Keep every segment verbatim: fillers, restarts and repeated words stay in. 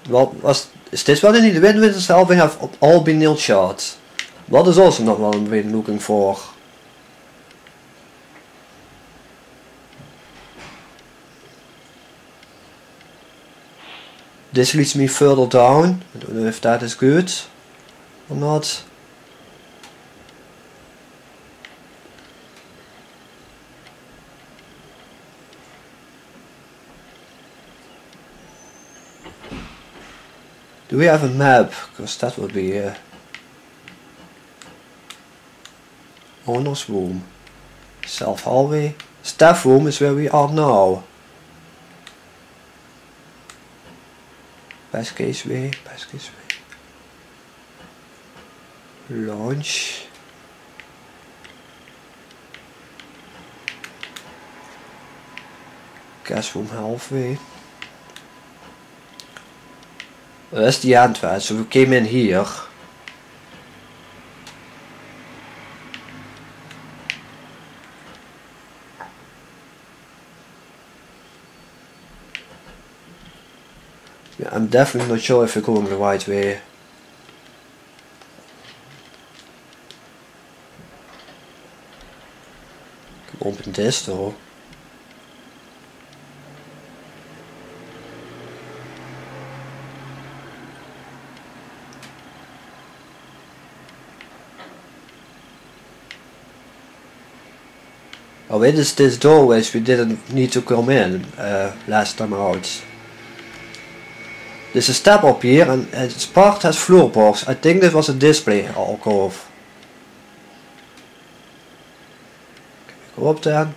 Well, was, is this what I need? The wind with we have all been nailed shot. What is also not what I'm really looking for. This leads me further down. I don't know if that is good or not. Do we have a map? Because that would be a owner's room. Self hallway. Staff room is where we are now. Passageway, passageway. Launch. Gas room halfway. That's the entrance, so we came in here. Yeah, I'm definitely not sure if we're going the right way. Can open this though. Oh, it is this doorways we didn't need to come in uh, last time out. There's a step up here and its part has floorboards. I think this was a display alcove. Can we go up there?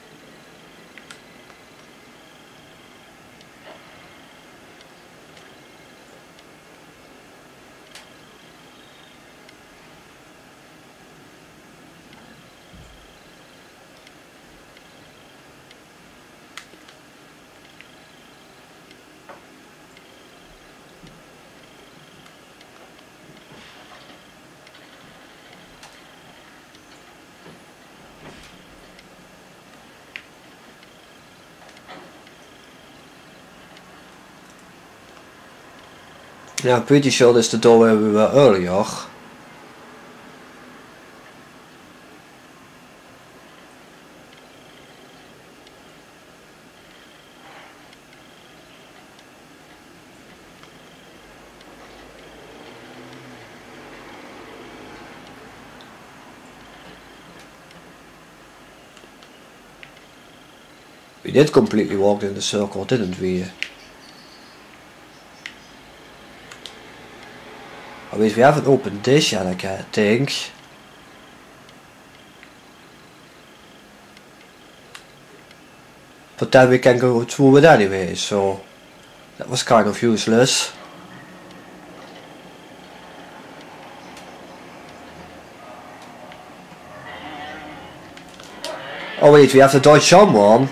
Yeah, I'm pretty sure this is the door where we were earlier. We did completely walk in the circle, didn't we? I mean, we haven't opened this yet, I think. But then we can go through it anyway, so that was kind of useless. Oh wait, we have to dodge someone.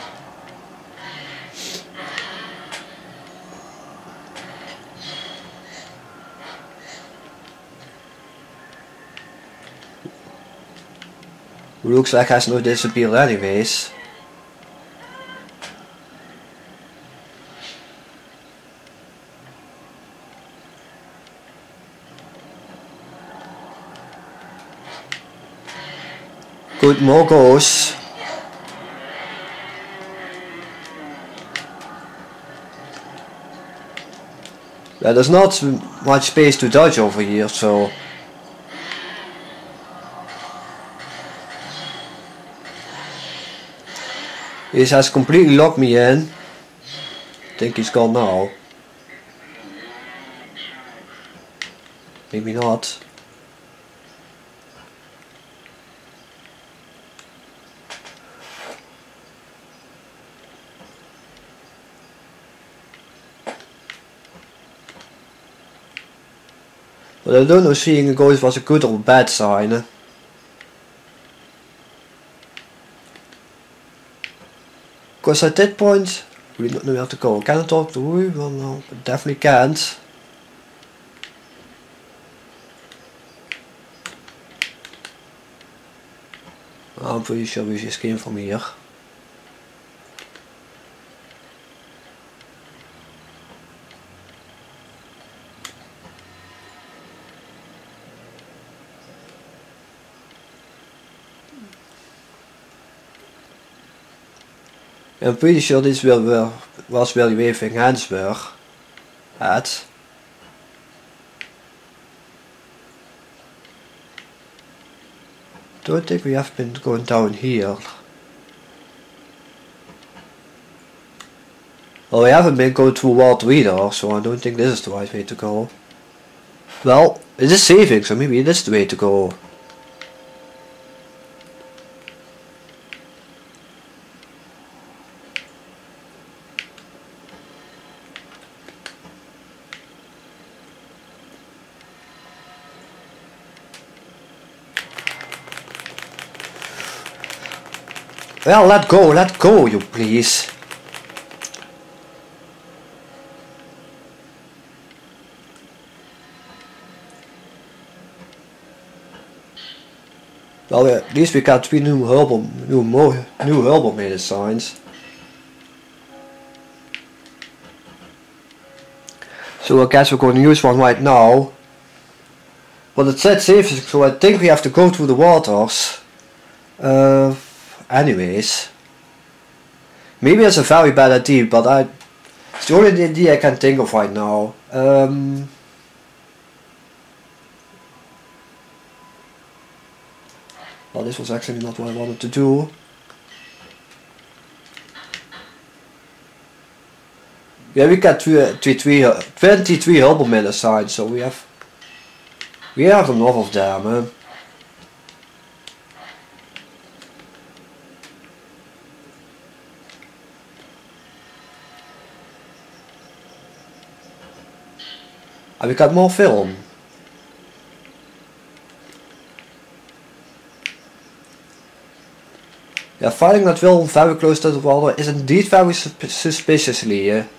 Looks like has no disappeared anyways. Good, more goes. Yeah, there's not much space to dodge over here, so he has completely locked me in. I think he's gone now. Maybe not. But I don't know if seeing a ghost was a good or a bad sign. Because at that point, we don't know where to go. Can I talk to Rui? Well, no, but definitely can't. I'm pretty sure we just came from here. I'm pretty sure this will, will, was where the waving hands were at. Don't think we have been going down here. Well, we haven't been going through water either, so I don't think this is the right way to go. Well, it is saving, so maybe it is the way to go. Well, let go, let go, you please. Well, at least we got three new herbal, new mo, new herbal medicines. So I guess we're going to use one right now. But it said safe, so I think we have to go through the waters. Uh. Anyways, maybe it's a very bad idea, but I, it's the only idea I can think of right now. Um, well, this was actually not what I wanted to do. Yeah, we got twenty-three herbal medicines, so we have we have enough of them. Huh? And we got more film. Yeah, finding that film very close to the water is indeed very suspiciously. Yeah.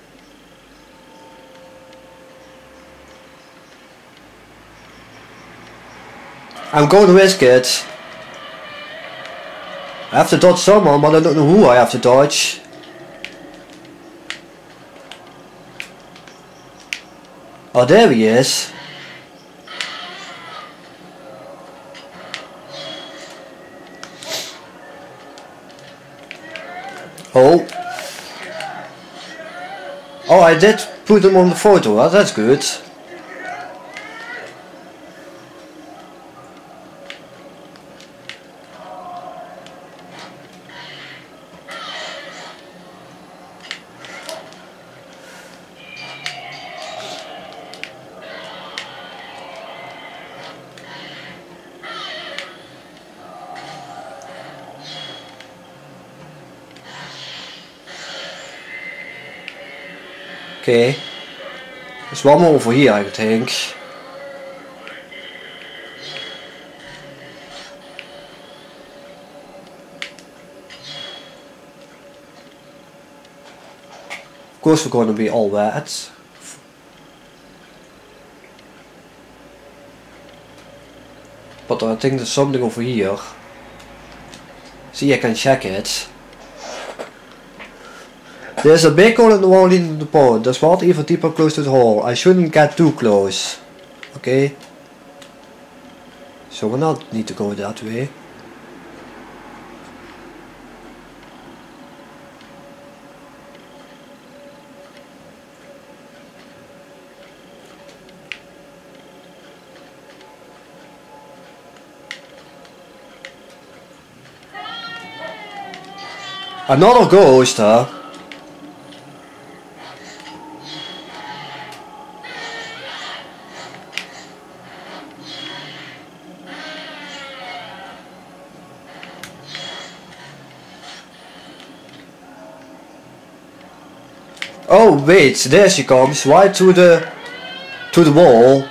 I'm going to risk it. I have to dodge someone, but I don't know who I have to dodge. Oh, there he is. Oh. Oh, I did put him on the photo. Well, that's good. Okay, there's one more over here, I think. Of course we're going to be all wet. But I think there's something over here. See, I can check it. There's a big hole in the wall leading to the pond. There's water even deeper close to the hole. I shouldn't get too close. Okay? So we not need to go that way. Another ghost, huh? Oh wait, there she comes, right to the to the wall.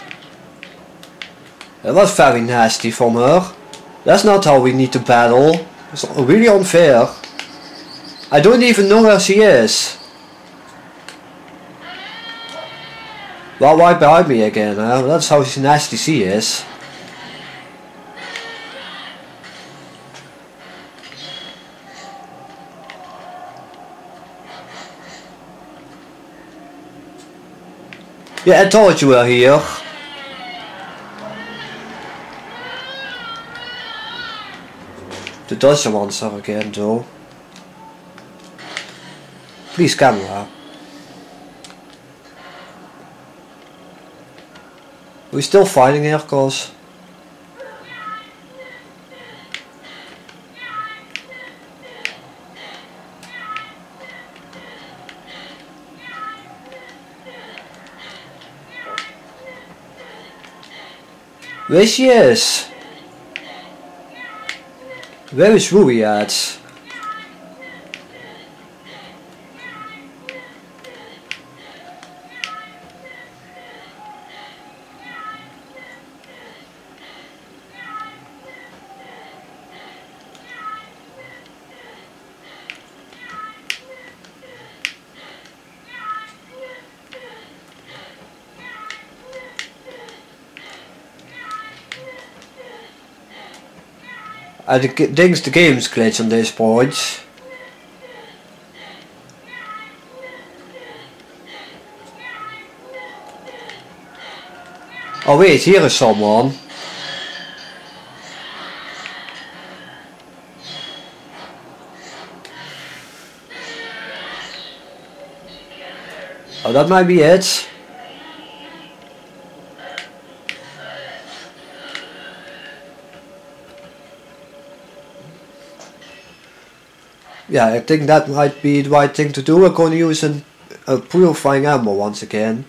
That was very nasty from her. That's not how we need to battle. It's really unfair. I don't even know where she is. Well, right behind me again, huh? That's how nasty she is. Yeah, I told you were here. The Dutch monster again, though. Please, camera. We're still fighting here, cause where she is? Where is Rui at? I think the game's glitch on this point. Oh wait, here is someone. Oh, that might be it. Yeah, I think that might be the right thing to do. We're going to use an, a purifying ammo once again.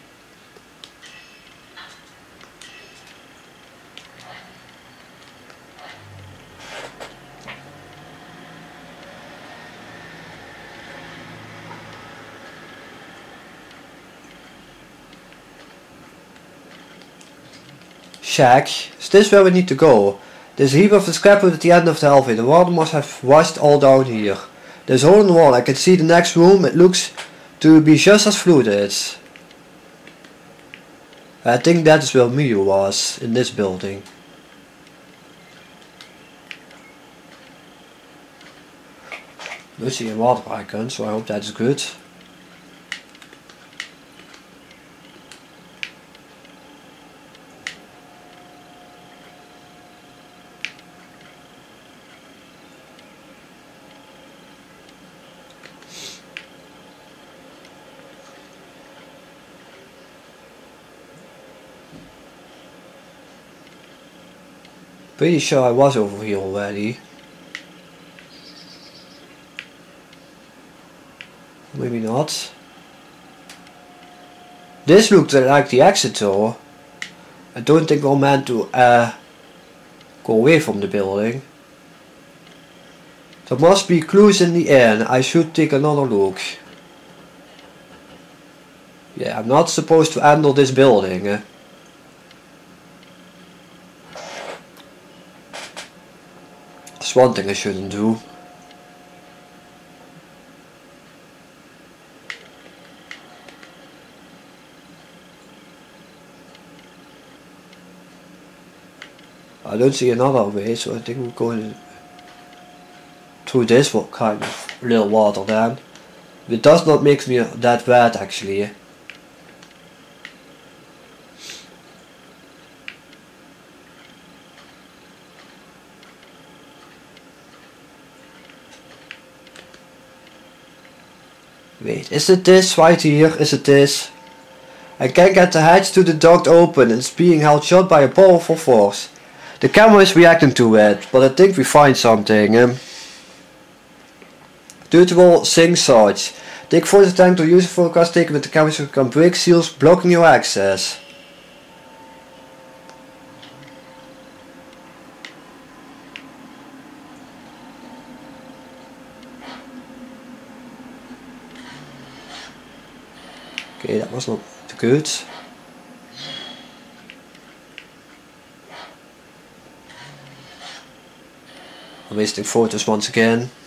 Shack, is this where we need to go? There's a heap of the scrapwood at the end of the hallway. The water must have washed all down here. There's a hole in the wall. I can see the next room. It looks to be just as flooded. I think that is where Miyu was, in this building. I see a water icon, so I hope that's good. Pretty sure I was over here already. Maybe not. This looked like the exit door. I don't think we're meant to uh, go away from the building. There must be clues in the air. I should take another look. Yeah, I'm not supposed to enter this building. Eh? That's one thing I shouldn't do. I don't see another way, so I think we're going through this kind of little water then. It does not make me that bad actually. Wait, is it this right here? Is it this? I can't get the hatch to the duct open. It's being held shut by a powerful force. The camera is reacting to it, but I think we find something. Um, Dual sync charge. Take forty time to use a forecast taken with the camera so you can break seals blocking your access. Okay, that was not good. I'm wasting photos once again.